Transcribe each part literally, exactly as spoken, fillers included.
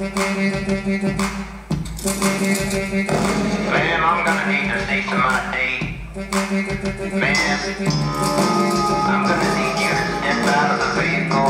Ma'am, I'm gonna need to see some I D. Ma'am, I'm gonna need you to step out of the vehicle.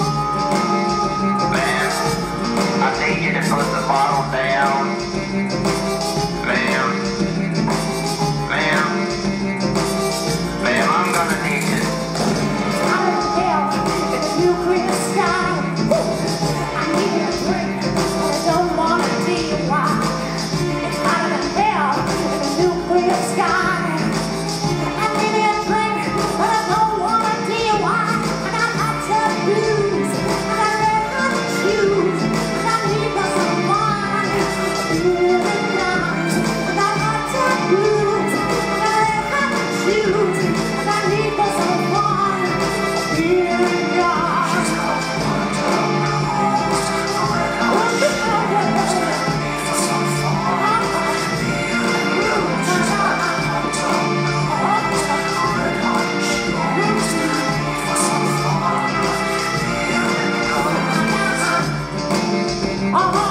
Ma'am, I need you to put the bottle down. Ma'am, ma'am, ma'am, I'm gonna need you. I'm in hell in a nuclear sky. I need a drink, but I don't wanna be why. It's hotter than hell in a nuclear sky. I need a drink, but I don't wanna be why. I got hot tub blues, I got red hot shoes, I got need for some fun. Feeling nice. I got hot tub blues, I got red hot shoes, I got need for some fun. Feeling nice. Uh-huh.